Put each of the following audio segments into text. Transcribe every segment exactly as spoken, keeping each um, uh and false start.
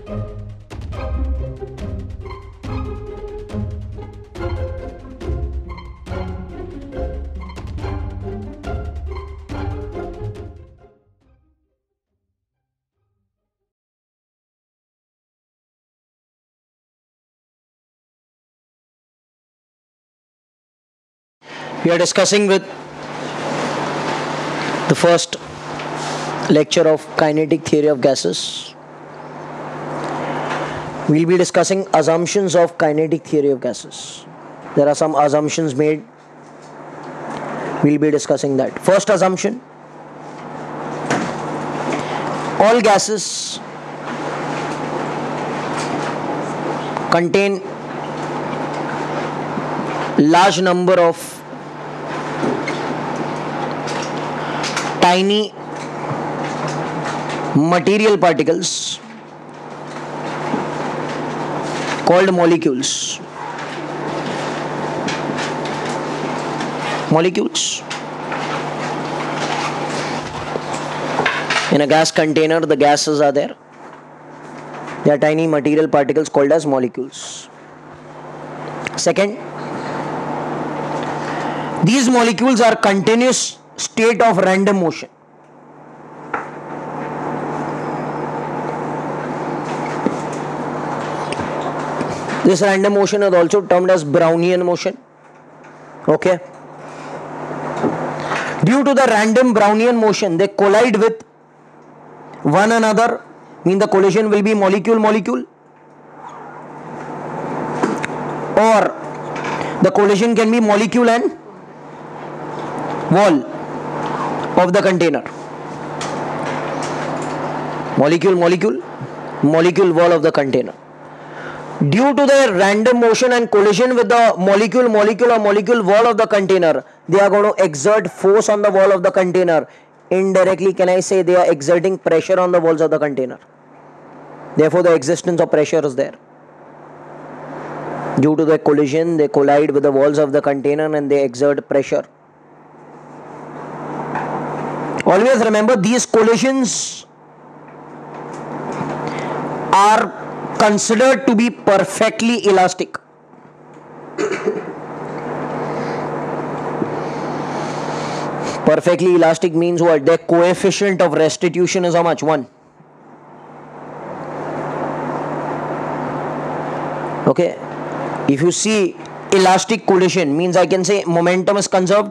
We are discussing with the first lecture of kinetic theory of gases. We will be discussing assumptions of kinetic theory of gases. There are some assumptions made. We will be discussing that. First assumption: all gases contain large number of tiny material particles called molecules. Molecules. In a gas container, the gases are there. They are tiny material particles called as molecules. Second, these molecules are continuous state of random motion. This random motion is also termed as Brownian motion. Okay. Due to the random Brownian motion, they collide with one another. Mean the collision will be molecule-molecule, or the collision can be molecule and wall of the container. Molecule, molecule, molecule wall of the container. Due to the random motion and collision with the molecule, molecule or molecule wall of the container, they are going to exert force on the wall of the container. Indirectly, can I say they are exerting pressure on the walls of the container. Therefore, the existence of pressure is there. Due to the collision, they collide with the walls of the container and they exert pressure. Always remember, these collisions are considered to be perfectly elastic. Perfectly elastic means what? Their coefficient of restitution is how much? one. Okay. If you see elastic collision, means I can say momentum is conserved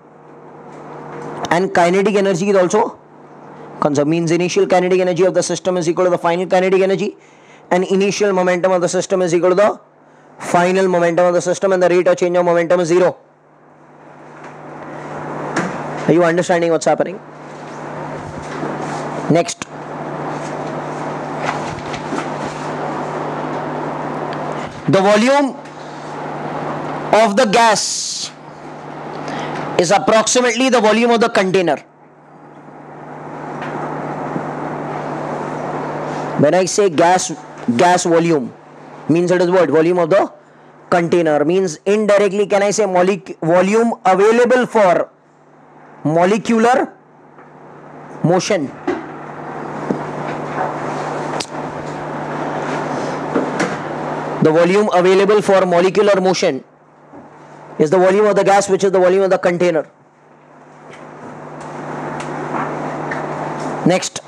and kinetic energy is also conserved. Means initial kinetic energy of the system is equal to the final kinetic energy, and initial momentum of the system is equal to the final momentum of the system, and the rate of change of momentum is zero. Are you understanding what's happening? Next. The volume of the gas is approximately the volume of the container. When I say gas, gas volume, means it is what? Volume of the container. Means indirectly, can I say molec- volume available for molecular motion. The volume available for molecular motion is the volume of the gas, which is the volume of the container. Next.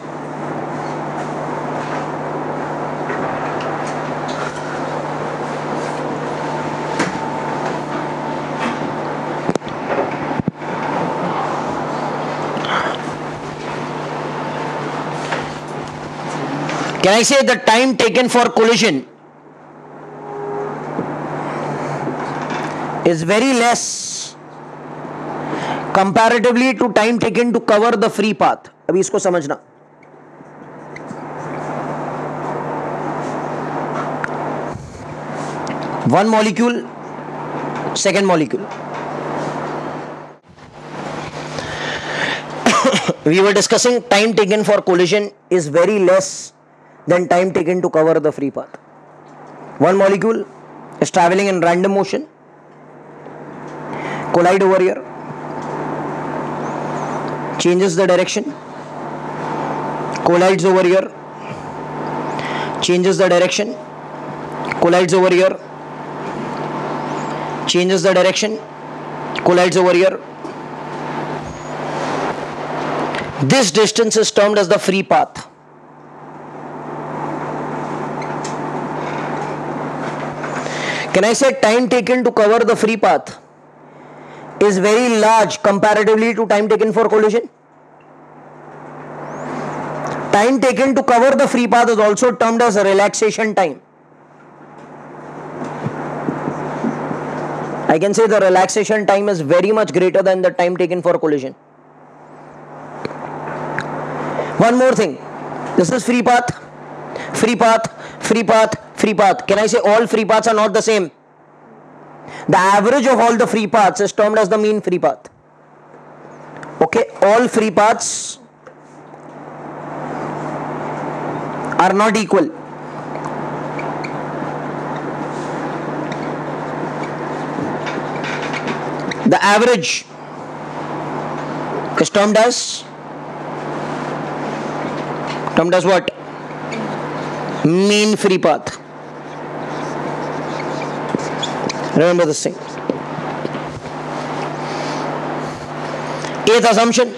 Can I say the time taken for collision is very less comparatively to time taken to cover the free path. अभी इसको समझना. One molecule, second molecule. We were discussing time taken for collision is very less than time taken to cover the free path. One molecule is traveling in random motion, collide over here, changes the direction, collides over here, changes the direction, collides over here, changes the direction, collides over here. This distance is termed as the free path. Can I say time taken to cover the free path is very large comparatively to time taken for collision? Time taken to cover the free path is also termed as a relaxation time. I can say the relaxation time is very much greater than the time taken for collision. One more thing. This is free path, free path, free path, free path. Can I say all free paths are not the same? The average of all the free paths is termed as the mean free path. Okay, all free paths are not equal. The average is termed as termed as what? Mean free path. Remember this thing. Eighth assumption: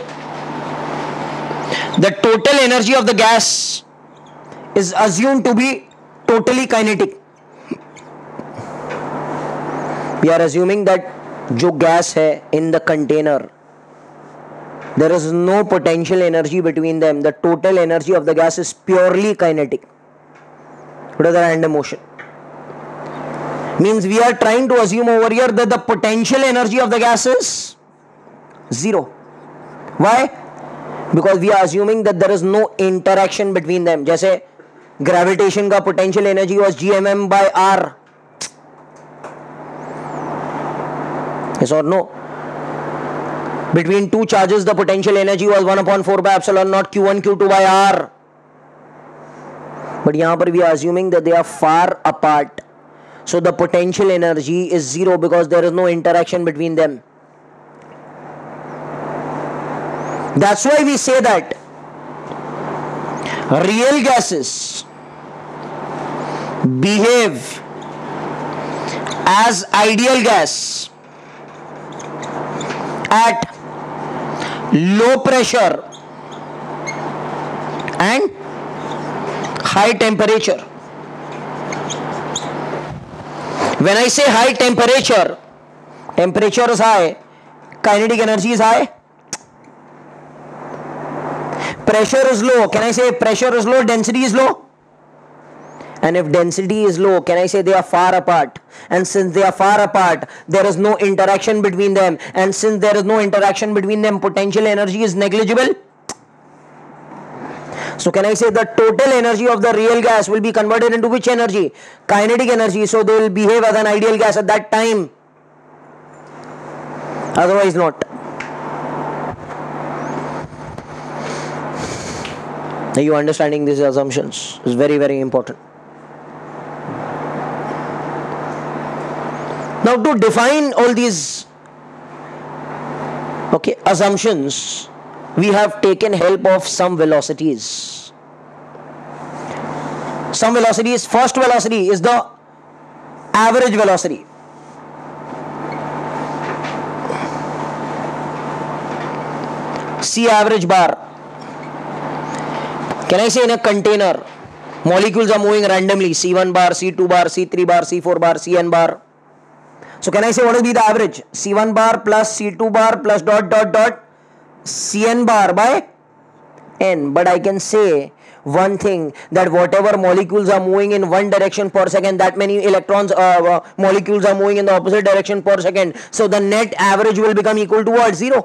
the total energy of the gas is assumed to be totally kinetic. We are assuming that जो gas है in the container, there is no potential energy between them. The total energy of the gas is purely kinetic. What is the random motion? Means we are trying to assume over here that the potential energy of the gas is zero. Why? Because we are assuming that there is no interaction between them. जैसे gravitation का potential energy was G M M by R. Yes or no? Between two charges, the potential energy was one upon four by epsilon naught Q one Q two by R. But यहाँ पर we are assuming that they are far apart. So the potential energy is zero because there is no interaction between them. That's why we say that real gases behave as ideal gas at low pressure and high temperature. When I say high temperature, temperature is high, kinetic energy is high, pressure is low. Can I say pressure is low, density is low? And if density is low, can I say they are far apart? And since they are far apart, there is no interaction between them. And since there is no interaction between them, potential energy is negligible. So can I say the total energy of the real gas will be converted into which energy? Kinetic energy. So they will behave as an ideal gas at that time. Otherwise not. Are you understanding these assumptions? It's very, very important. Now to define all these okay, assumptions, we have taken help of some velocities. Some velocities, first velocity is the average velocity. C average bar. Can I say in a container, molecules are moving randomly, C one bar, C two bar, C three bar, C four bar, Cn bar. So can I say what will be the average? C one bar plus C two bar plus dot dot dot Cn bar by n. But I can say one thing, that whatever molecules are moving in one direction per second, that many electrons, uh, uh, molecules are moving in the opposite direction per second. So the net average will become equal to what? Zero.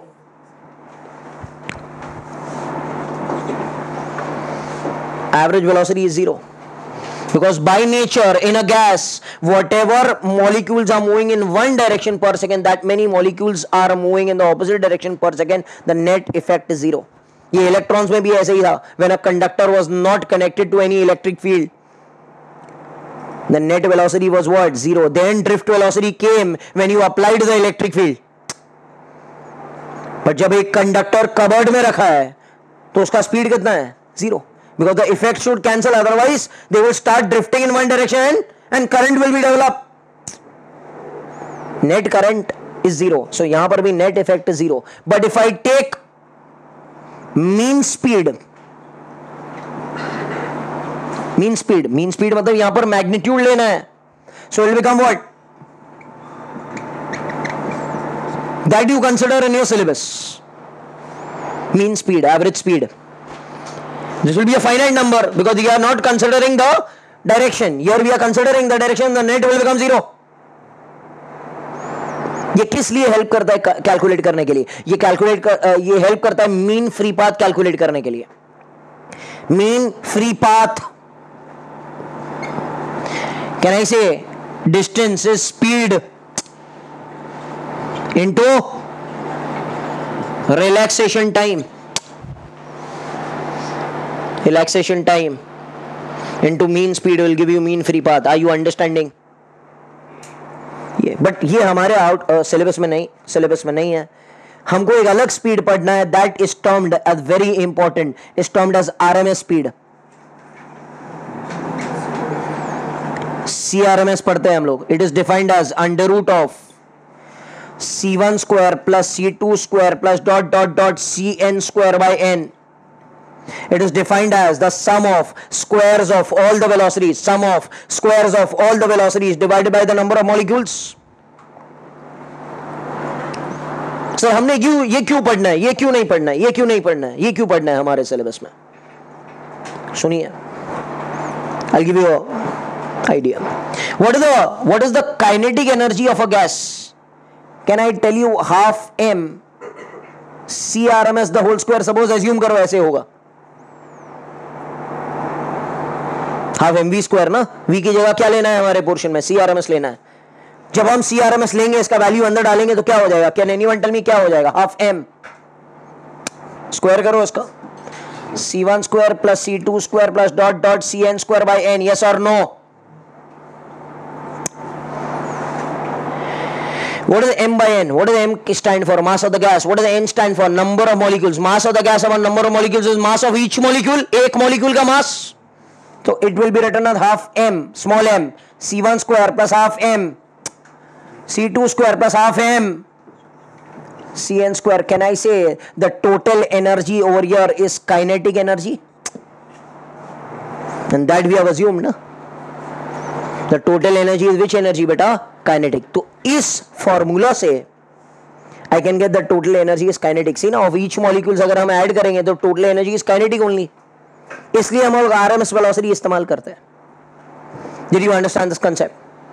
Average velocity is zero. Because by nature, in a gas, whatever molecules are moving in one direction per second, that many molecules are moving in the opposite direction per second, the net effect is zero. ये electrons में भी ऐसे ही था. When a conductor was not connected to any electric field, the net velocity was what? Zero. Then drift velocity came when you applied the electric field. But जब एक conductor cupboard में रखा है, तो उसका speed कितना है? Zero. because the effect should cancel, otherwise they will start drifting in one direction and current will be developed. Net current is zero, so यहां पर भी net effect is zero. But if I take mean speed, mean speed, mean speed मतलब यहां पर magnitude लेना है, so it will become what? That you consider in your syllabus. Mean speed, average speed. This will be a finite number because we are not considering the direction. Here we are considering the direction, the net will become zero. ये किस लिए help करता है calculate करने के लिए? ये calculate कर, ये हेल्प करता है मीन फ्री पाथ कैलकुलेट करने के लिए. Mean free path, can I say distance is speed into relaxation time, relaxation time into mean speed will give you mean free path. Are you understanding? ये but ये हमारे out syllabus में नहीं, syllabus में नहीं है. हमको एक अलग स्पीड पढ़ना है, that is termed as very important, is termed as RMS speed. C RMS पढ़ते हैं हम लोग. It is defined as under root of C one square plus C two square plus dot dot dot C n square by n. It is defined as the sum of squares of all the velocities, sum of squares of all the velocities divided by the number of molecules. Sir हमने क्यों ये क्यों पढ़ना है, ये क्यों नहीं पढ़ना है, ये क्यों नहीं पढ़ना है, ये क्यों पढ़ना है हमारे सिलेबस में? सुनिए, I'll give you an idea. What is the what is the kinetic energy of a gas? Can I tell you half m C R M S the whole square? Suppose assume करो ऐसे होगा, half m v square ना, v की जगह क्या लेना है हमारे पोर्शन में? C R M S लेना है. जब हम C R M S लेंगे, इसका वैल्यू अंदर डालेंगे तो क्या हो जाएगा? Can anyone tell me क्या हो जाएगा? half m स्क्वायर करो इसका, C one square plus C two square plus dot dot C n square by n. Yes or no? What is m by n? What does m stand for? Mass of the gas. What does n stand for? Number of molecules. Mass of the gas upon number of molecules is mass of each molecule. एक molecule का mass. So it will be written as half m, small m, C one square plus half m, C two square plus half m, C n square. Can I say the total energy over here is kinetic energy? And that we have assumed, na? The total energy is which energy बेटा? Kinetic. तो इस formula से I can get the total energy is kinetic. See ना, of each molecules अगर हम add करेंगे तो total energy is kinetic only. इसलिए हम लोग R M S velocity इस्तेमाल करते हैं. Did you understand this concept?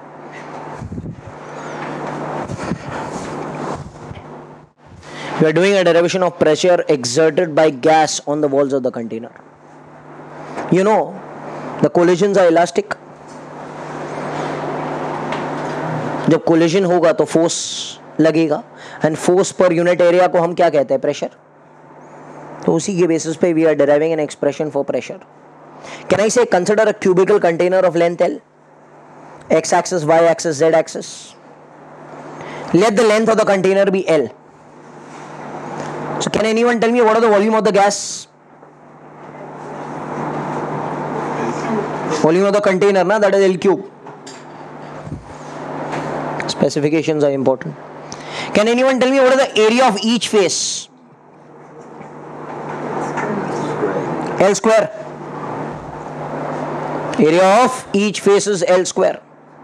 We are doing a derivation of pressure exerted by gas on the walls of the container. You know, the collisions are elastic. जब collision होगा तो force लगेगा, and force पर unit area को हम क्या कहते हैं? प्रेशर. तो उसी के बेसिस पे we are deriving an expression for pressure. Can I say consider a cubical container of length L, x axis, y axis, z axis. Let the length of the container be L. So can anyone tell me what are the volume of the gas? Volume of the container, na, that is L cube. Specifications are important. Can anyone tell me what is the area of each face? L square. Area of each face is L square.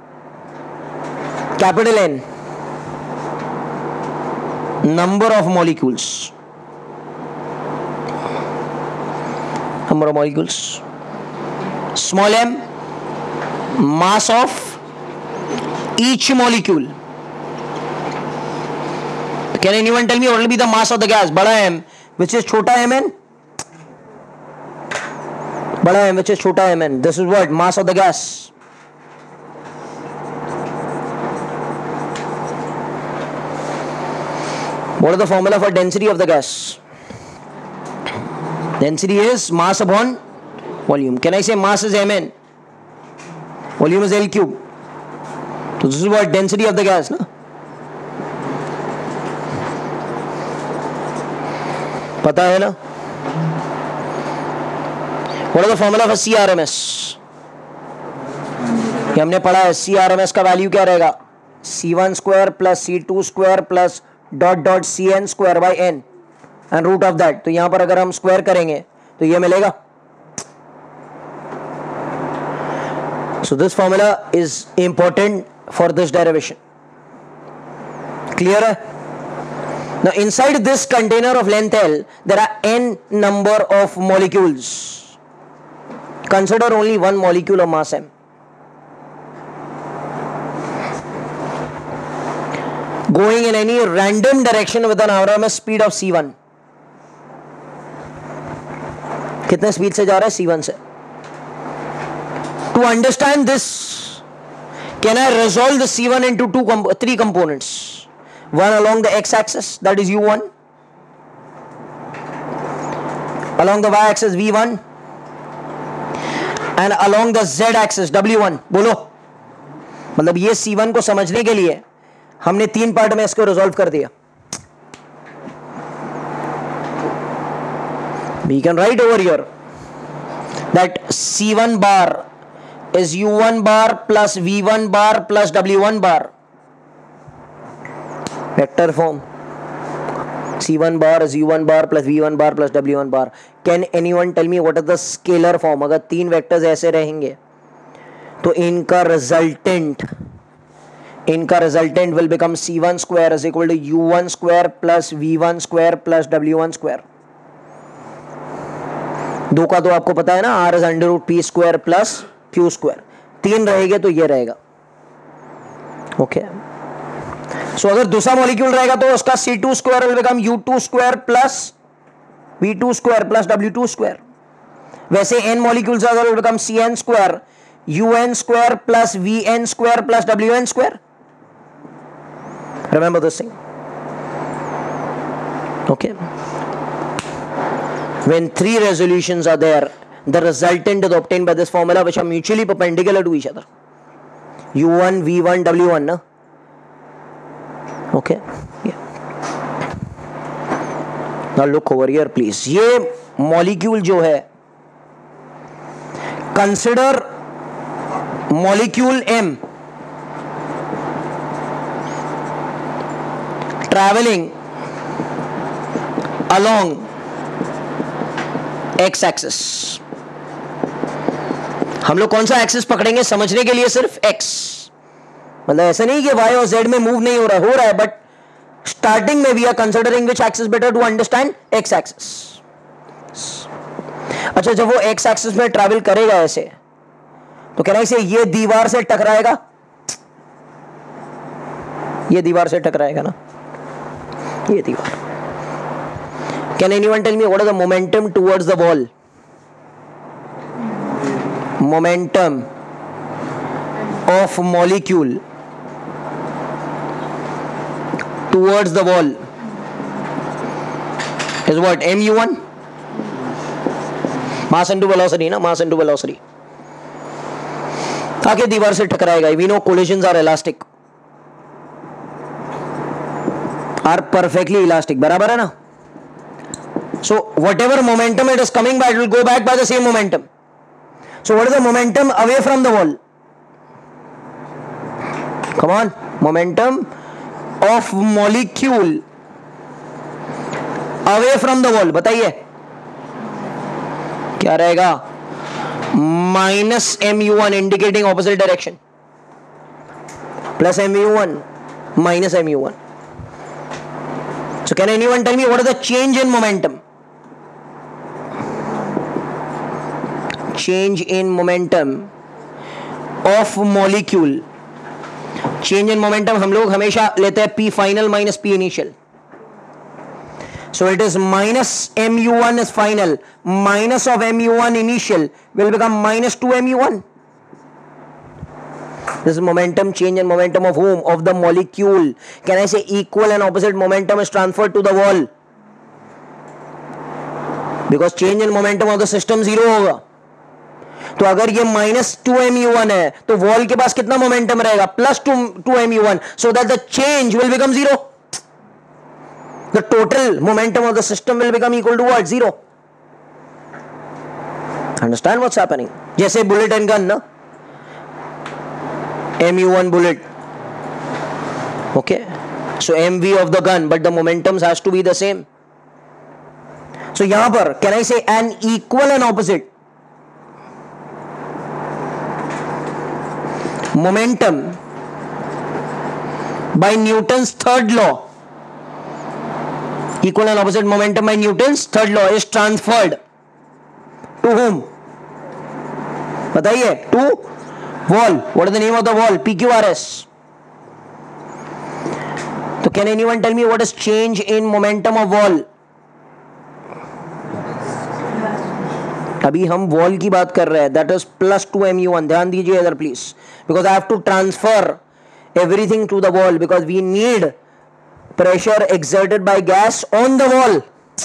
Capital N. Number of molecules. Number of molecules. Small m. Mass of each molecule. Can anyone tell me what will be the mass of the gas? बड़ा m, which is छोटा mn. बड़ा m, which is छोटा mn. This is what? Mass of the gas. What is the formula for density of the gas? Density is mass upon volume. Can I say mass is mn? Volume is L cube. So this is what density of the gas, na? पता है ना? What is the formula for C R M S? ये हमने पढ़ा है, C R M S का value क्या रहेगा? C one square plus C two square plus dot dot C N square by N and root of that. तो यहां पर अगर हम स्क्वायर करेंगे तो ये मिलेगा. So this formula is important for this derivation. Clear? Now inside this container of length L, there are n number of molecules. Consider only one molecule of mass m. Going in any random direction with an R M S speed of c one. कितने speed से जा रहा है? c one से. To understand this, can I resolve the C one into two, comp three components? One along the x-axis, that is U one. Along the y-axis, V one. And along the z-axis, W one. बोलो. मतलब ये C one को समझने के लिए हमने तीन part में इसको रिजॉल्व कर दिया. We can write over here that C one bar is U one bar plus V one bar plus W one bar. Vector form. C one bar is U one bar plus V one bar plus W one bar. Can anyone tell me what is the scalar form? अगर तीन vectors ऐसे रहेंगे तो इनका resultant इनका resultant will become C one square is equal to U one square plus V one square plus W one square. दो का तो आपको पता है ना, R is under root P square plus Q square. तीन रहेंगे तो ये रहेगा. ओके. सो अगर दूसरा मॉलिक्यूल रहेगा तो उसका C two square will become U two square plus V two square plus W two square. वैसे n मॉलिक्यूल्स अगर will become C n square U n square plus V n square plus W n square. Remember this thing. Okay. When three resolutions are there, the resultant is obtained by this formula, which are mutually perpendicular to each other. U one, V one, W one, na? Okay. Yeah. Now look over here, please. ये molecule जो है, consider molecule M traveling along x axis. हम लोग कौन सा axis पकड़ेंगे समझने के लिए? सिर्फ x. मतलब ऐसा नहीं कि y और z में मूव नहीं हो रहा है, हो रहा है, बट स्टार्टिंग में we are considering which axis better to understand x axis. अच्छा, जब वो x एक्सिस में ट्रैवल करेगा ऐसे, तो कह रहा है इसे ये दीवार से टकराएगा, ये दीवार से टकराएगा ना, ये दीवार. Can anyone tell me what is the momentum towards the wall? Momentum of molecule towards the wall is what? M U one? Mass into velocity, na? Mass into velocity. आके दीवार से टकराएगा. We know collisions are elastic. Are perfectly elastic. बराबर है ना? So whatever momentum it is coming by, it will go back by the same momentum. So what is the momentum away from the wall? Come on, momentum of molecule away from the wall. बताइए क्या रहेगा? Minus M U one indicating opposite direction, plus M U one minus M U one. So can anyone tell me what is the change in momentum? Change in momentum of molecule. Change in momentum हम लोग हमेशा लेते हैं P final minus P initial. So it is minus M U one is final, minus of M U one initial will become minus two M U one. This is momentum change and momentum of whom? Of the molecule. Can I say equal and opposite momentum is transferred to the wall? Because change in momentum of the system zero होगा. तो अगर ये minus two M U one है तो wall के पास कितना momentum रहेगा? Plus two two M U one, so that the change will become zero. The total momentum of the system will become equal to what? Zero. Understand what's happening? जैसे bullet and gun ना, M U one bullet. Okay, so M V of the gun, but the momentums has to be the same. So यहाँ पर can I say an equal and opposite momentum by Newton's third law? Equal and opposite momentum by Newton's third law is transferred to whom? बताइए. To wall. What is the name of the wall? P Q R S. So can anyone tell me what is change in momentum of wall? अभी हम wall की बात कर रहे हैं. That is plus two M U one. ध्यान दीजिए इधर please, because I have to transfer everything to the wall because we need pressure exerted by gas on the wall.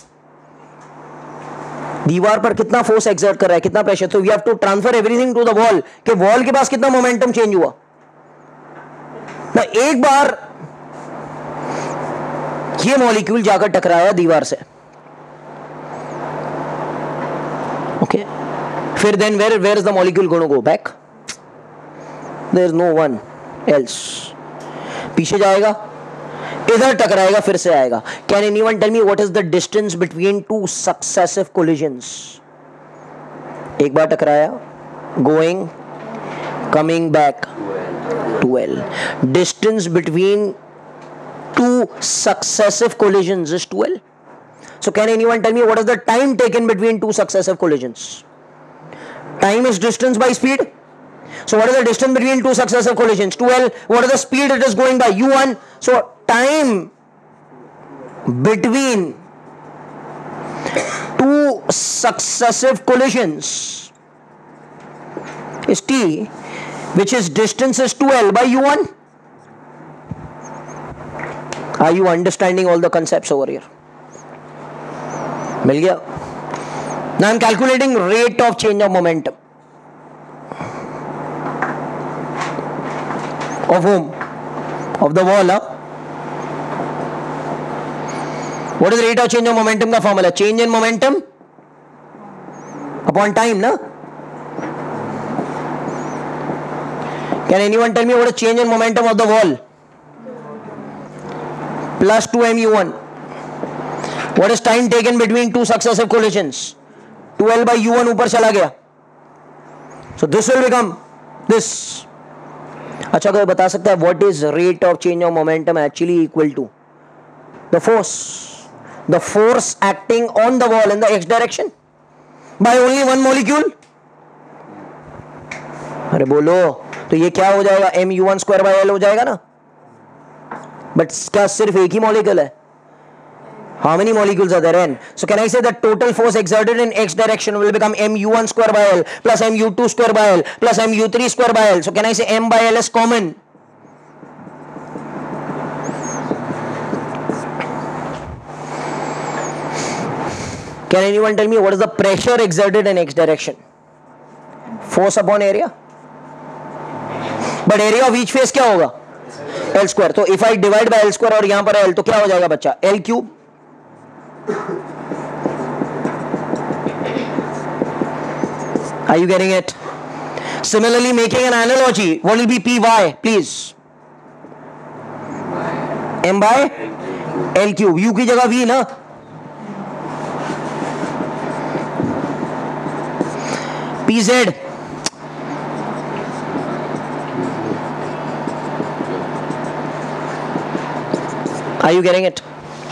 दीवार पर कितना फोर्स एक्सर्ट कर रहा है, कितना प्रेशर, तो we have to transfer everything to the wall कि wall के पास कितना मोमेंटम चेंज हुआ ना. एक बार ये मॉलिक्यूल जाकर टकराया दीवार से, ओके, फिर then where where is the molecule going to go back? There is no one else. पीछे जाएगा, इधर टकराएगा, फिर से आएगा. Can anyone tell me what is the distance between two successive collisions? एक बार टकराया, going, coming back, twelve. Distance between two successive collisions is twelve. So can anyone tell me what is the time taken between two successive collisions? Time is distance by speed. So what is the distance between two successive collisions? twelve. What is the speed it is going by? U one. So time between two successive collisions is T, which is distance is twelve by U one. Are you understanding all the concepts over here? मिल गया? Now I am calculating rate of change of momentum. Of whom? Of the wall, huh? What is the rate of change of momentum का formula? Change in momentum upon time, na? Can anyone tell me what is change in momentum of the wall? Plus two M U one. What is time taken between two successive collisions? twelve by U one ऊपर चला गया. So this will become this. अच्छा, कोई बता सकता है what is rate of change of momentum actually equal to? The force. The force acting on the wall in the x direction by only one molecule. अरे बोलो, तो ये क्या हो जाएगा? M U one square by L हो जाएगा ना? But क्या सिर्फ एक ही मॉलिक्यूल है? How many molecules are there in? So can I say that total force exerted in x direction will become M U one square by L plus M U two square by L plus M U three square by L. So can I say M by L is common? Can anyone tell me what is the pressure exerted in x direction? Force upon area. But area of each face क्या होगा? L square. तो if I divide by L square और यहाँ पर L, तो क्या हो जाएगा बच्चा? L cube. Are you getting it? Similarly, making an analogy, what will be P Y, please? M by L cube. U की जगह V ना? P Z. Are you getting it?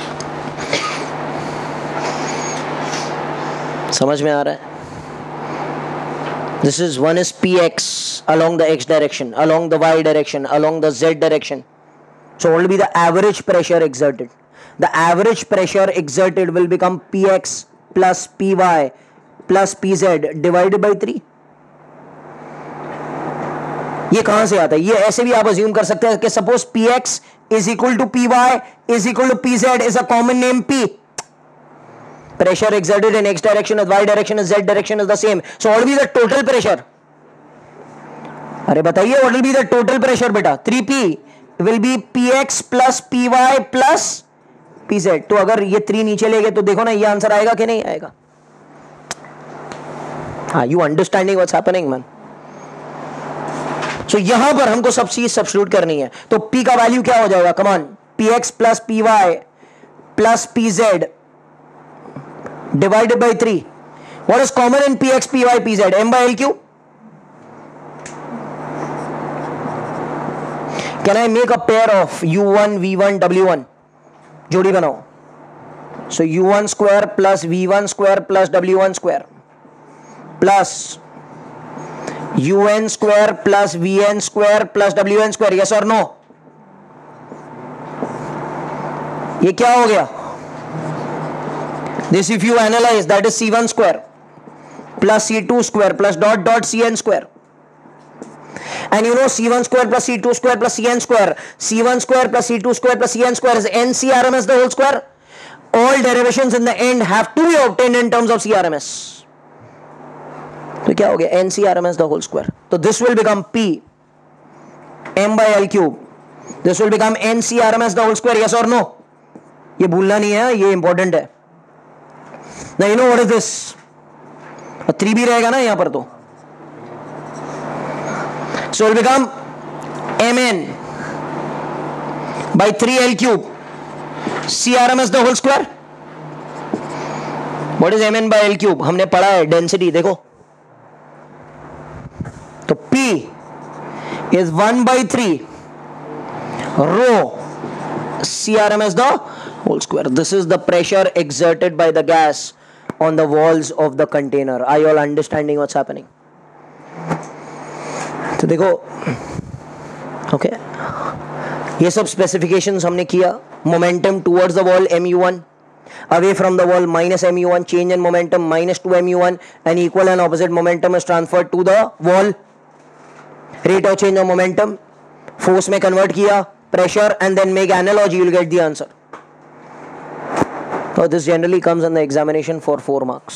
समझ में आ रहा है? This is one is P X along the x direction, along the y direction, along the z direction. So what will be the average pressure exerted? The average pressure exerted will become P X plus P Y plus P Z divided by three. ये कहां से आता है? ये ऐसे भी आप assume कर सकते हैं कि suppose P X is equal to P Y is equal to P Z is a common name P. Pressure exerted in x direction and y direction and z direction is the same. So what will be the total pressure? अरे बताइए, what will be the total pressure बेटा? three P will be P X plus P Y plus P Z. तो अगर ये three नीचे ले गए तो देखो ना, ये आंसर आएगा कि नहीं आएगा? हाँ, you understanding what's happening man? So यहां पर हमको सब चीज सब्स्टिट्यूट करनी है, तो P का वैल्यू क्या हो जाएगा? Come on, P X plus P Y plus P Z divided by three. What is common in P X P Y P Z? M by L Q. Can I make a pair of U one V one W one? जोड़ी बनाओ. So U one square plus V one square plus W one square plus U N square plus V N square plus W N square. Yes और no? ये क्या हो गया? This if you analyse that is C one square plus C two square plus dot dot C N square. And you know C one square plus C two square plus Cn square. C one square plus C two square plus Cn square is N C R M S the whole square. All derivations in the end have to be obtained in terms of C R M S. तो क्या हो गया? N C R M S the whole square. So this will become P M by L cube. This will become N C R M S the whole square. Yes or no? ये भूलना नहीं है, ये important है. Now you know what is this? Three भी रहेगा ना यहाँ पर तो. So it will become Mn by three L cube C R M S the whole square. What is Mn by L cube? हमने पढ़ा है डेंसिटी. देखो तो P is one by three rho C R M S the whole square. This is the pressure exerted by the gas on the walls of the container. Are you all understanding what's happening? तो देखो okay, ये सब specifications हमने किया. Momentum towards the wall M U one, away from the wall minus M U one, change in momentum minus two M U one, and equal and opposite momentum is transferred to the wall. Rate of change of momentum force में convert किया, pressure, and then make analogy, you will get the answer. So this generally comes in the examination for four marks.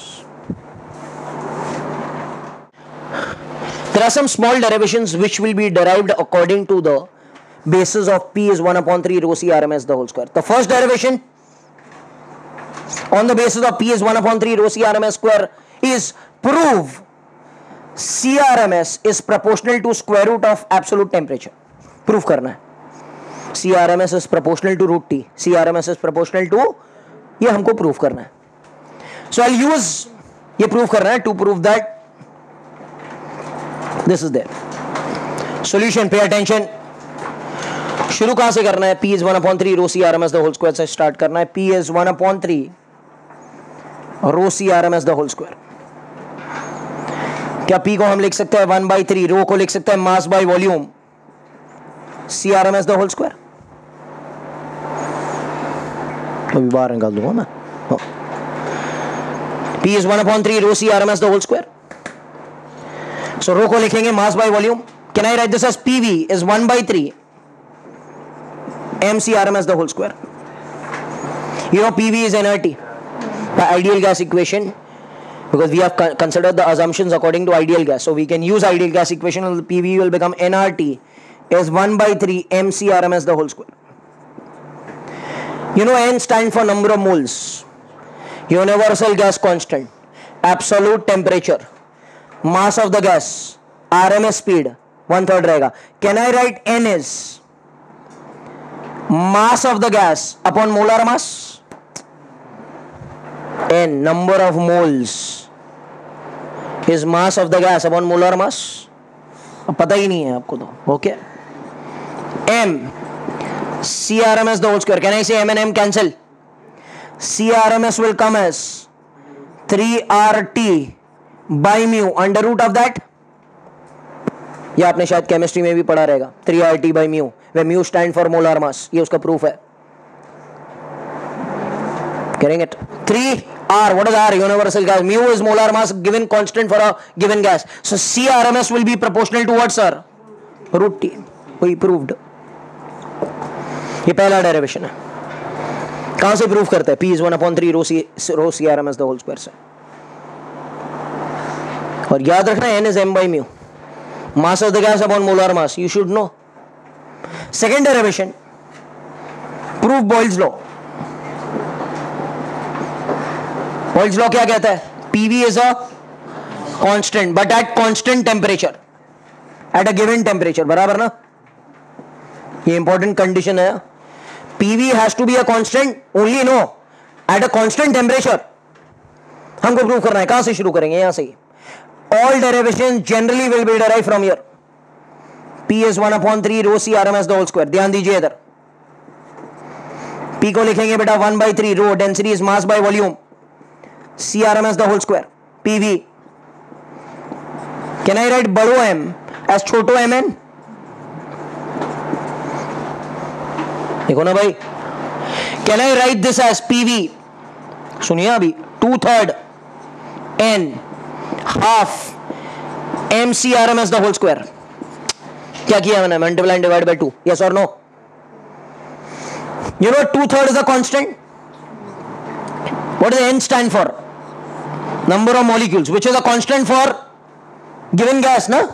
There are some small derivations which will be derived according to the basis of P is one upon three rho C R M S the whole square. The first derivation on the basis of P is one upon three rho C R M S square is prove C R M S is proportional to square root of absolute temperature. Prove करना है. C R M S is proportional to root T. C R M S is proportional to, ये हमको prove करना है. So I'll use, ये prove करना है to prove that this is there. Solution, pay attention. शुरू कहां से करना है? P is one upon three rho C R M S the whole square से स्टार्ट करना है. P is one upon three rho C R M S the whole square. क्या P को हम लिख सकते हैं वन बाई थ्री, रो को लिख सकते हैं mass by volume C R M S the whole square. अभी बाहर निकाल दूंगा मैं. P is one upon three rho C R M S the whole square. So rho को लिखेंगे mass by volume. Can I write this as P V is one by three M C R M S the whole square. You know P V is inerty by ideal gas equation, because we have considered the assumptions according to ideal gas. So we can use ideal gas equation and P V will become N R T is one by three M C R M S the whole square. You know N stand for number of moles, universal gas constant, absolute temperature, mass of the gas, R M S speed, one third रहेगा. Can I write N is mass of the gas upon molar mass? N number of moles is mass of the gas upon molar mass. अब पता ही नहीं है आपको तो. Okay. M C R M S the whole square. Can I say M and M cancel? C R M S will come as three R T by mu under root of that. ये आपने शायद chemistry में भी पढ़ा रहेगा. three R T by mu, where mu stand for molar mass. ये उसका proof है. Getting it? three R, what is R? Universal gas. Mu is molar mass given constant for a given gas. So C R M S will be proportional to what, sir? Root T. We proved. ये पहला derivation है. कहां से proof करते हैं? P is one upon three rho C rho C R M S the whole square से. और याद रखना N is M by mu. Mass of the gas upon molar mass. You should know. Second derivation. Prove Boyle's law. Boyle's law क्या कहता है? P V is a constant but at constant temperature, at a given temperature, बराबर ना? ये important condition है. PV has to be a constant only no at a constant temperature. हमको prove करना है. कहां से शुरू करेंगे? यहां से ही. All derivation generally will be derive from here. P is one upon three rho C R M S the whole square. ध्यान दीजिए इधर. P को लिखेंगे बेटा one by three rho density is mass by volume C R M S the whole square PV. Can I write बड़ो M as छोटो M N? देखो ना भाई. Can I write this as PV? सुनिए अभी. Two third N half M C R M S the whole square. क्या किया मैंने? Multiply and divide by two. Yes और no? You know two third is a constant. What does N stand for? Number of molecules, which is a constant for given gas, ना?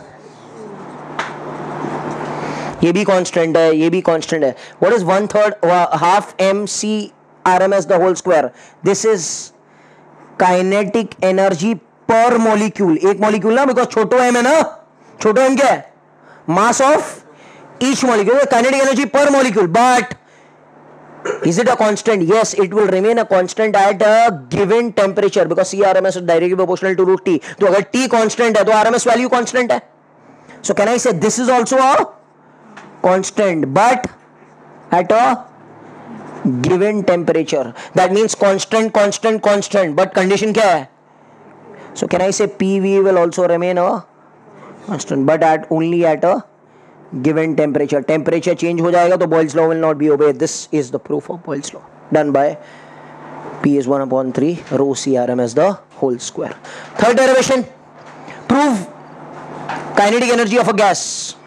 ये भी constant है, ये भी constant है. What is one third half m c r m s the whole square? This is kinetic energy per molecule. एक molecule ना, because छोटो m है ना? छोटो m क्या है? Mass of each molecule. Kinetic energy per molecule, but is it a constant? Yes, it will remain a constant at a given temperature because C R M S is directly proportional to root T. तो अगर T constant है तो R M S value constant है. So can I say this is also a constant but at a given temperature? That means constant, constant, constant. But condition क्या है? So can I say P V will also remain a constant but at only at a given temperature. Temperature change हो जाएगा तो Boyle's law will not be obeyed. This is the proof of Boyle's law done by P is one upon three rho C R M S the whole square. Third derivation, prove kinetic energy of a gas.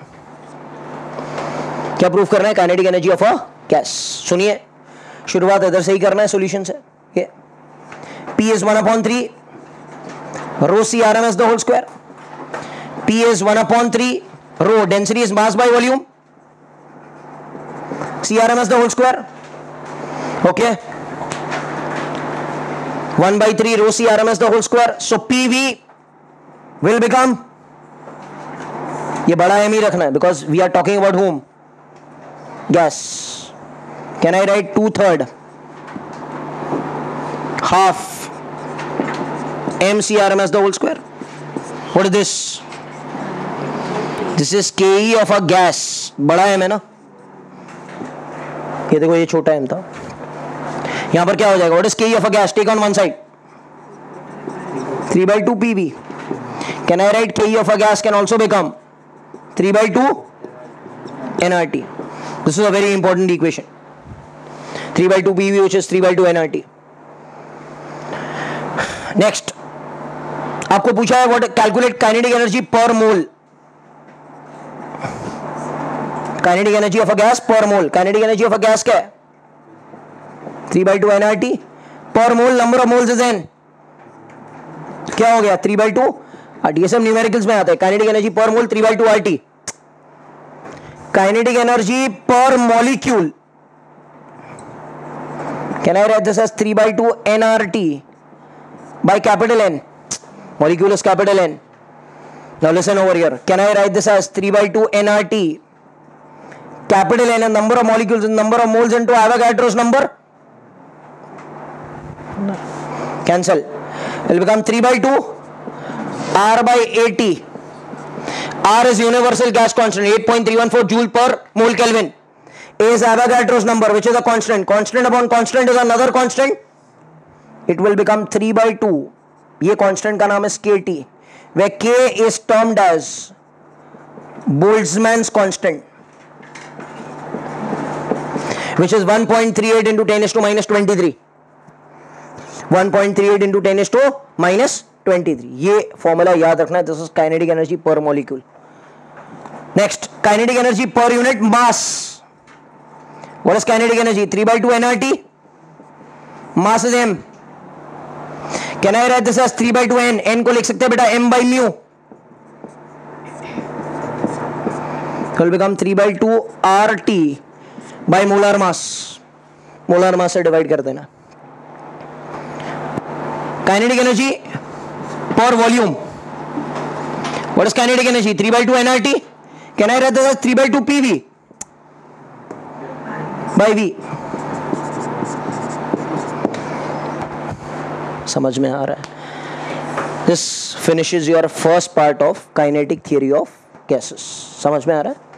क्या proof करना है? Kinetic energy of a gas. सुनिए, शुरुआत इधर से ही करना है solution से. ये P is one upon three rho C R M S the whole square. P is one upon three rho density is mass by volume C R M S the whole square. Okay, one by three rho C R M S the whole square. So P V will become, ये बड़ा m ही रखना है because we are talking about whom? Gas. Can I write two third half m C R M S the whole square? What is this? This is K E of a gas. बड़ा m है ना? ये देखो, ये छोटा m था. यहां पर क्या हो जाएगा? What is K E of a gas? Take on one side. Three by to P V. Can I write K E of a gas can also become three by two N R T. This is a very important equation. Three by to P V which is three by two N R T. Next, आपको पूछा है what calculate kinetic energy per mole. Kinetic energy of a gas per mole. Kinetic energy of a gas क्या है? Three by two N R T per mole. Number of moles is N. क्या हो गया? Three by two R T. ये सब numericals में आता है. Kinetic energy per mole three by two R T. Kinetic energy per molecule. Can I write this as three by two N R T by capital N? Molecule is capital N. Now listen over here. Can I write this as three by two N R T capital N and number of molecules and number of moles into Avogadro's number? Cancel. It will become three by two R by eighty. R is universal gas constant, eight point three one four joule per mole Kelvin. A is Avogadro's number, which is a constant. Constant upon constant is another constant. It will become three by two. ये constant का नाम है K T, where K is termed as Boltzmann's constant, which is one point three eight into ten is to minus twenty-three. One point three eight into ten is to minus twenty-three. ये formula याद रखना है. This is kinetic energy per molecule. Next, kinetic energy per unit mass. What is kinetic energy? Three by two N R T. Mass is m. Can I write this as three by two N? N को लिख सकते हैं बेटा m by mu. will become three by two R T by molar mass. Molar mass से divide कर देना. Kinetic energy per volume What is kinetic energy? three by two N R T. Can I write this as three by two P V by V? समझ में आ रहा है? This finishes your first part of kinetic theory of gases. समझ में आ रहा है?